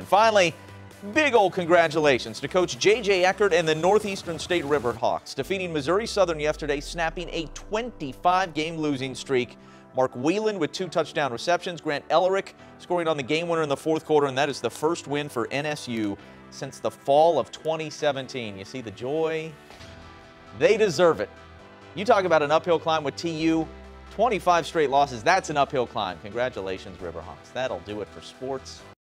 finally, big old congratulations to Coach J.J. Eckert and the Northeastern State Riverhawks, defeating Missouri Southern yesterday, snapping a 25-game losing streak. Mark Whelan with 2 touchdown receptions. Grant Ellerick scoring on the game winner in the 4th quarter, and that is the first win for NSU since the fall of 2017. You see the joy? They deserve it. You talk about an uphill climb with TU. 25 straight losses, that's an uphill climb. Congratulations, Riverhawks. That'll do it for sports.